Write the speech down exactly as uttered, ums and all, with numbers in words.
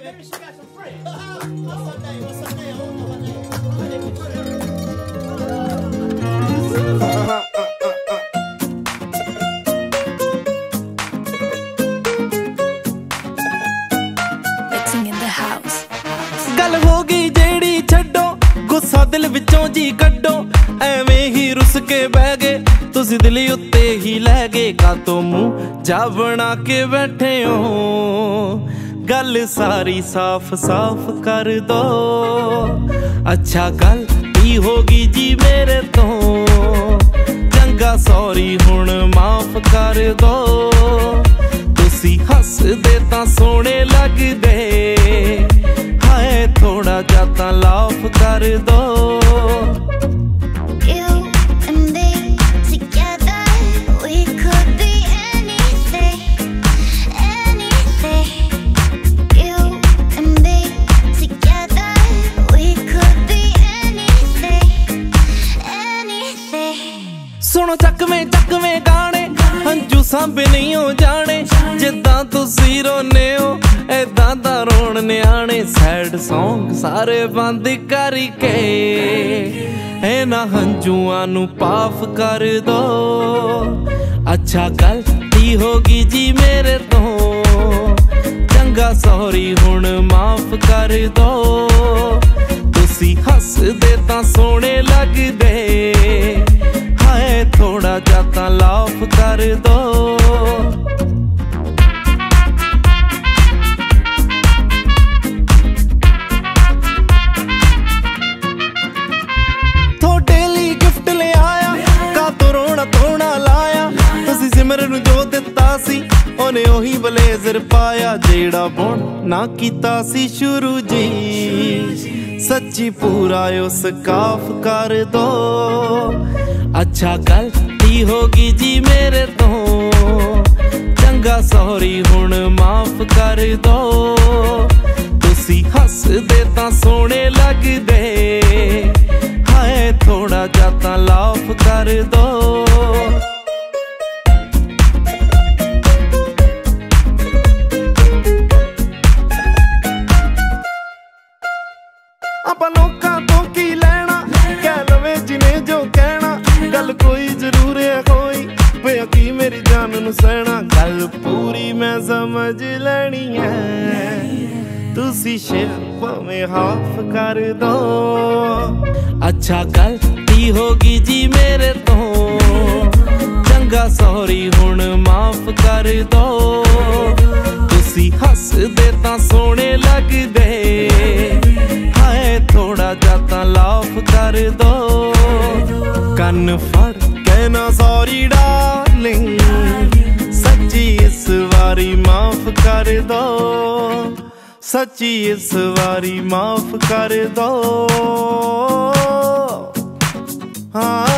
Maybe she got some friends. What's her name? What's her name? I don't know her name. Her name is Mixing in the house. गल हो गई जेड़ी छड्डो गुस्सा दिल विचों जी कड्डो एवें ही रुस के बह गए तुसी दिल उत्ते ही लै गए कातों मुंह जा बना के बैठे हो गल सारी साफ साफ कर दो अच्छा गल की होगी जी मेरे तो चंगा सॉरी हुण माफ कर दो तुसी हसदे तां सोहणे लगदे हाय थोड़ा जाता लाफ कर दो सुनो चकवें चकवें गाने हंजू सांभे नहीं हो जाने जिद्दां तुसी रोने हो ऐदां दा रोण न्याणे सैड सॉन्ग सारे बंद करके इन्हां हंजुआं नू पाफ कर दो अच्छा गलती होगी जी मेरे तो चंगा सॉरी हुण माफ कर दो तुसी हसदे तां सोहणे लगदे थोड़ा जाता लाफ कर दो थोड़े लिए गिफ्ट ले आया का तो रोना धोना लाया तुसी सिमर नू जो दिता सी ओने ओही ब्लेजर पाया जेड़ा बुन ना कीता सी शुरू जी सच्ची पूरा उस काफ कर दो अच्छा गलती होगी जी मेरे तो चंगा सॉरी हुण माफ कर दो तुसी हसदे तां सोहणे लगदे हाय थोड़ा जाता लाफ कर दो आपां लोकां तों की लैणा कह लवे जिने जो कहना गल कोई जरूर है कोई पिया की मेरी जान नू सहना गल पूरी मैं समझ लैनी है तुसी शेर भावें हाफ कर दो अच्छा गलती होगी जी मेरे तो चंगा सॉरी हुण माफ कर दो तुसी हसदे तां सोहणे लगदे हाय थोड़ा जाता लाफ कर दो कन फड़ कहना सॉरी डार्लिंग सच्ची इस बारी माफ कर दो सच्ची इस बारी माफ कर दो हाँ